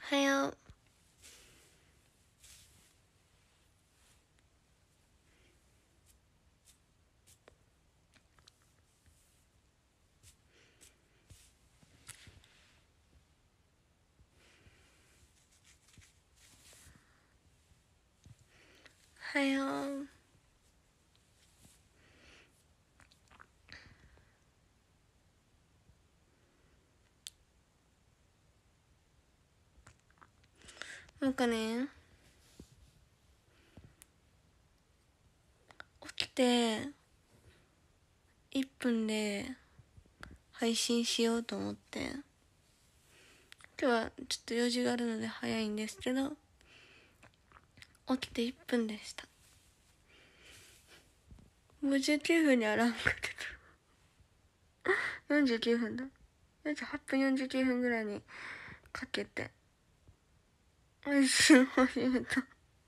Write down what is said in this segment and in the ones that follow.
はよう。はよう。なんかね、起きて1分で配信しようと思って、今日はちょっと用事があるので早いんですけど、起きて1分でした。59分にアラームかけた。49分だ。48分49分ぐらいにかけて配信を始めた。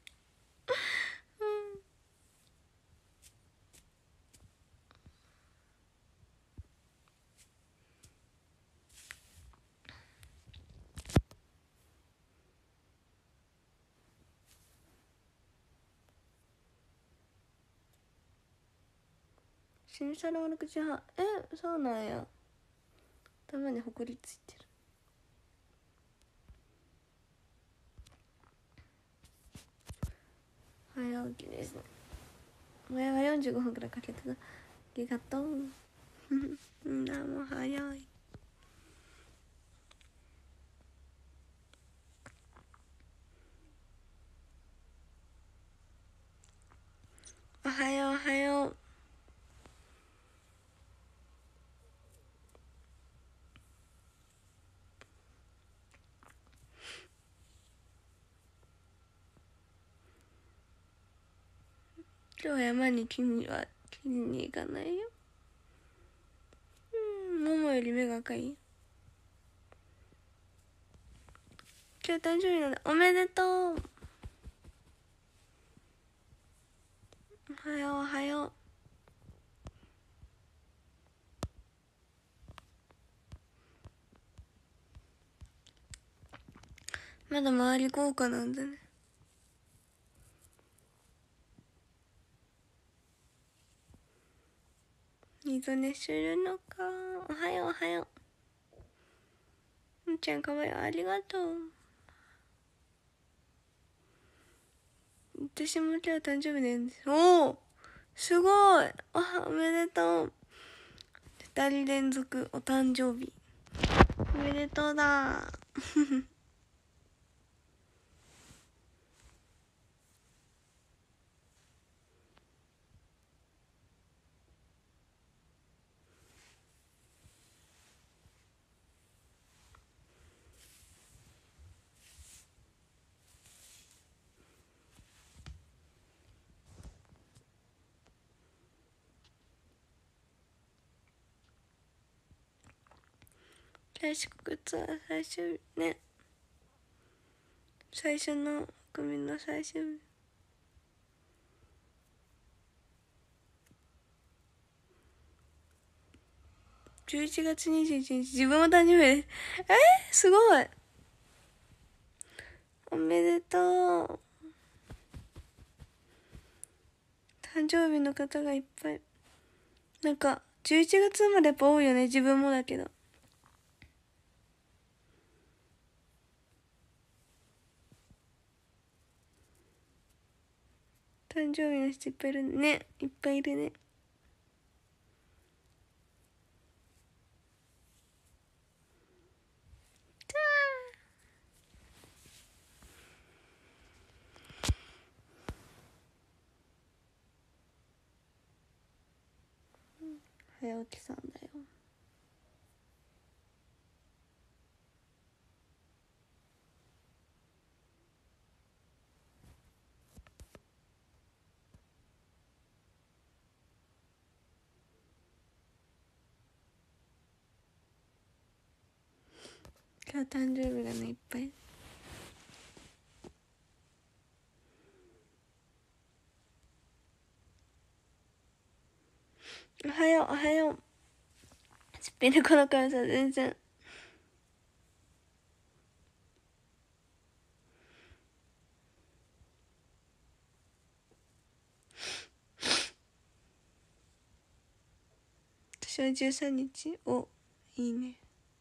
新車の6時半。そうなんや。頭にほこりついてる。早起きですね。前は45分くらいかけてた。ありがとう。みんなも早い。おはようおはよう。今日山に切りに行かないよ。桃より目が赤い。今日誕生日なんだ。おめでとう。おはようおはよう。まだ周り豪華なんだね。二度寝するのか。おはようおはよう。むちゃんかわいい。ありがとう。私も今日誕生日なんです。おお、すごい。おめでとう。2人連続お誕生日おめでとうだ。確か靴は最初ね、最初の組の最初。11月21日、自分も誕生日です。すごい。おめでとう。誕生日の方がいっぱい。なんか、11月生まれやっぱ多いよね。自分もだけど。誕生日の人いっぱいいるね。いっぱいいるね。早起きさんだよ。今日誕生日がね、いっぱい。おはよう、おはよう。スピルコのからさ、全然。 の13日おいいね。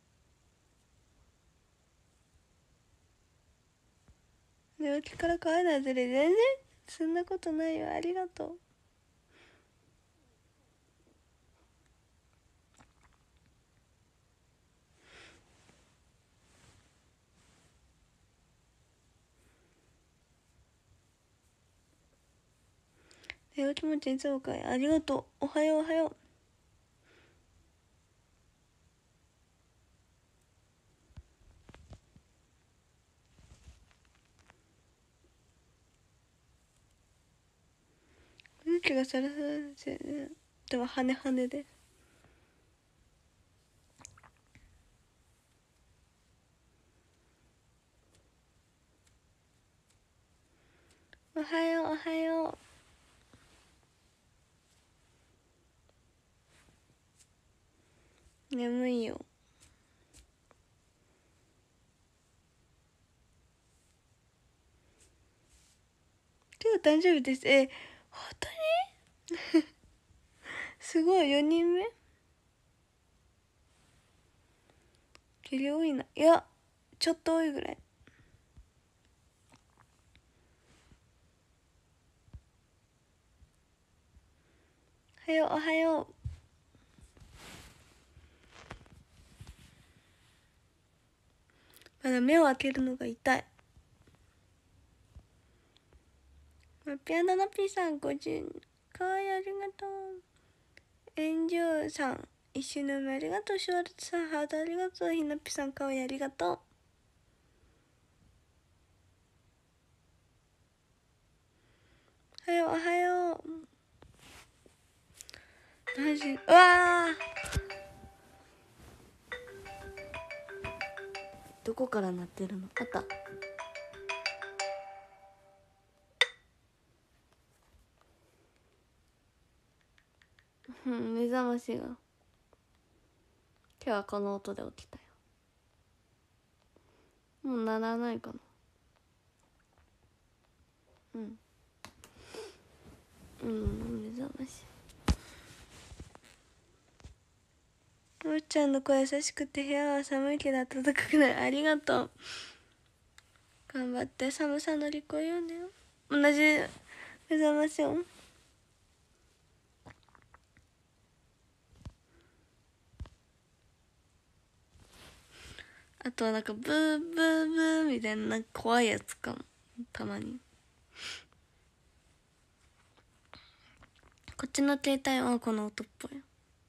寝起きから可愛いなずれ、全然そんなことないよ。ありがとう。寝起きも全然かい。ありがとう。おはようおはよう。空気がサラサラですよね。でも羽羽で。おはようおはよう。眠いよ。今日誕生日です。本当にすごい。4人目キリ多いな。いやちょっと多いぐらい。おはようおはよう。まだ目を開けるのが痛い。ピアノのピーさん50かわいい。ありがとう。エンジョーさん一周の目ありがとう。シュワルツさんハートありがとう。ひなぴさんかわいい。ありがとう。おはようおはよう。マジうわどこから鳴ってるの。あった。目覚ましが今日はこの音で起きたよ。もう鳴らないかな。目覚まし。むっちゃんの声優しくて部屋は寒いけど暖かくない。ありがとう。頑張って寒さ乗り越えようね。同じ目覚まし音。あとはなんかブーブーブーみたいな、なんか怖いやつかもたまに。こっちの携帯はこの音っぽい。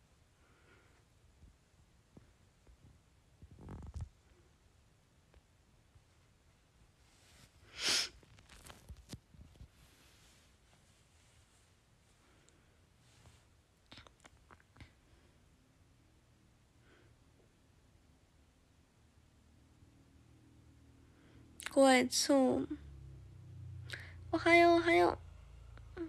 怖い。そう。おはようおはよう。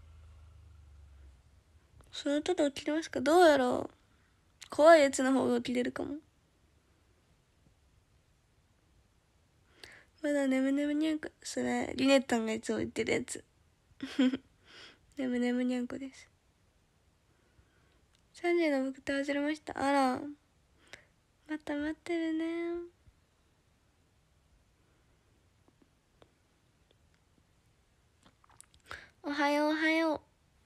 その音で起きれますか。どうやろう。怖いやつの方が起きれるかも。まだ眠眠にゃんこ。それリネッタンがいつも言ってるやつ。眠眠にゃんこです。3時の僕と外れました。あらまた待ってるね。おはようおはよう。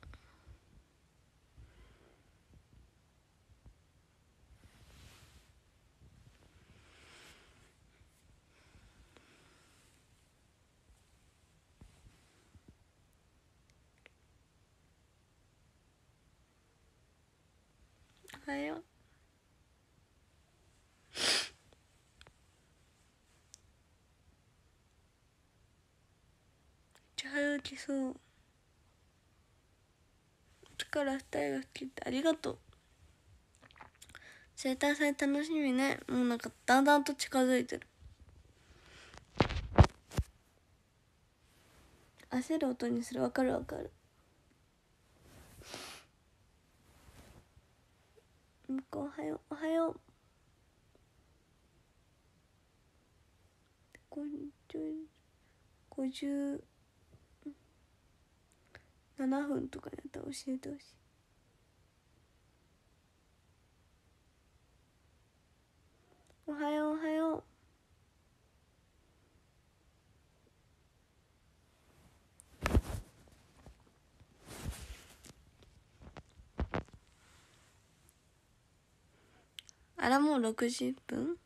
おはよう。じゃ早起きそう。力二人が吹きってありがとう。生誕祭楽しみね。もうなんかだんだんと近づいてる。焦る音にする。わかるわかる。向こうおはようおはよう。57分とかになったら教えてほしい。 あら、もう60分？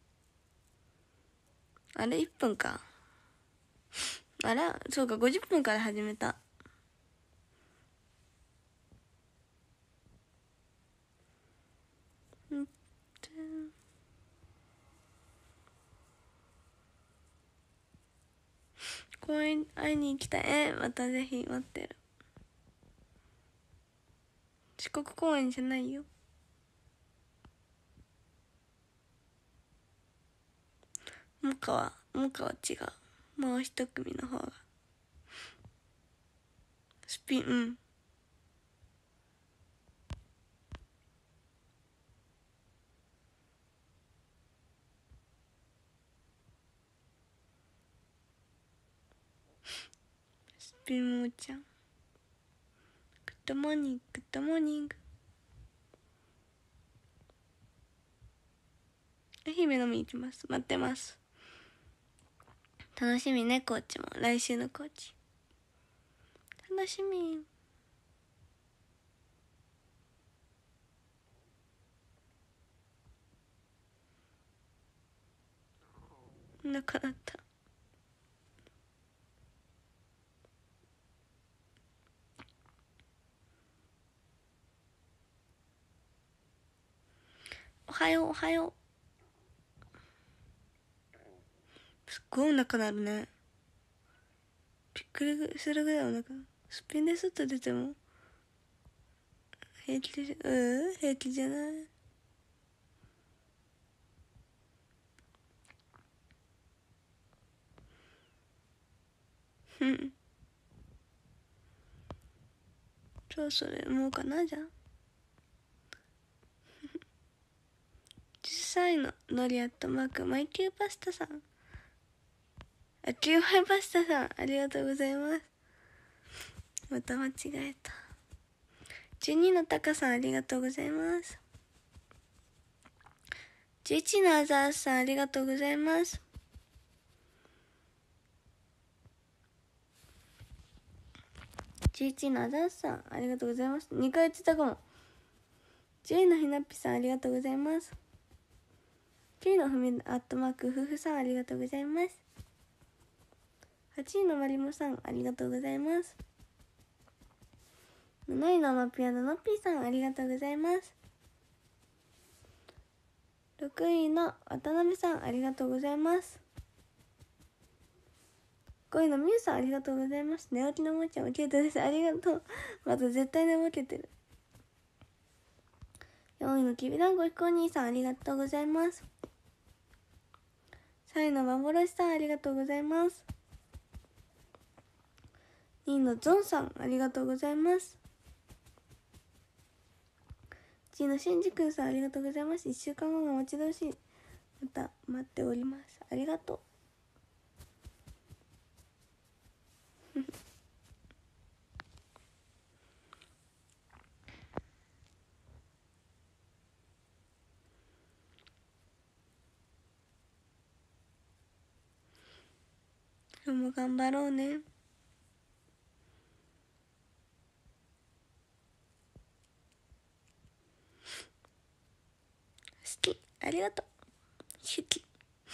あれ1分か。あら、そうか、50分から始めた。公園会いに行きたい。またぜひ待ってる。四国公園じゃないよ。もかは違う。もう一組の方がスピン。スピンもーちゃん、グッドモーニング、グッドモーニング。愛媛飲みに行きます。待ってます。楽しみね、コーチも。来週のコーチ楽しみ。なかった。おはよう、おはよう。すっごいお腹なるね。びっくりするぐらいお腹。すっぴんで外出ても平気で、平気じゃない。それもうかな。じゃあ10歳のノリアットマークマイキューパスタさん、キューマイパスタさん、ありがとうございます。また間違えた。12のタカさん、ありがとうございます。11のアザースさん、ありがとうございます。11のアザースさん、ありがとうございます。2回言ってたかも。10のひなっぴさん、ありがとうございます。9のふみアットマーク夫婦さん、ありがとうございます。8位のまりもさん、ありがとうございます。7位のマピアノのっぴーさん、ありがとうございます。6位の渡辺さん、ありがとうございます。5位のみゆさん、ありがとうございます。寝起きのもちゃんもキュートです。ありがとう。また絶対寝ぼけてる。4位のきびだんごひこお兄さん、ありがとうございます。3位の幻さん、ありがとうございます。2位のゾンさん、ありがとうございます。1位のしんじくんさん、ありがとうございます。1週間後が待ち遠しい。また待っております。ありがとう。今日も頑張ろうね。好き、ありがとう。好き。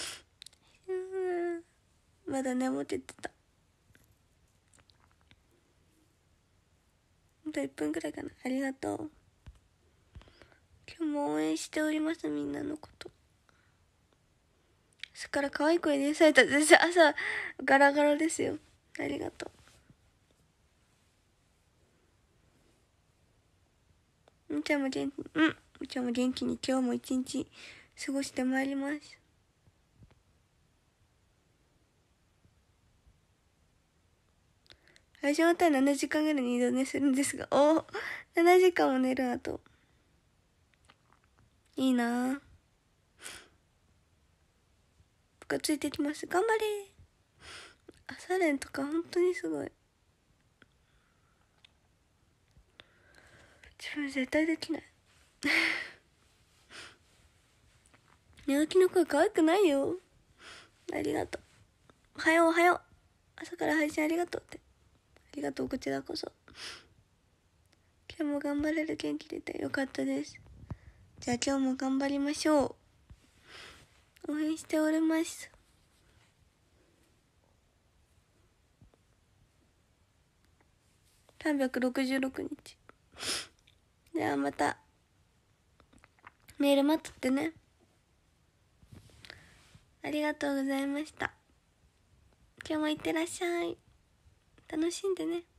まだ眠ってた。あと1分くらいかな。ありがとう。今日も応援しております、みんなのこと。朝から可愛い声でされた。朝ガラガラですよ。ありがとう。みちゃんも元気に、みちゃんも元気に今日も一日過ごしてまいります。配信終わったら7時間ぐらいに移動寝するんですが、7時間も寝る。あといいなぁ。僕はついてきます。頑張れ。朝練とか本当にすごい。自分絶対できない。寝起きの声可愛くないよ。ありがとう。おはよう、おはよう。朝から配信ありがとうって。ありがとう、こちらこそ。今日も頑張れる元気出てよかったです。じゃあ今日も頑張りましょう。 応援しております。366日。ではまたメール待っとってね。ありがとうございました。今日もいってらっしゃい。楽しんでね。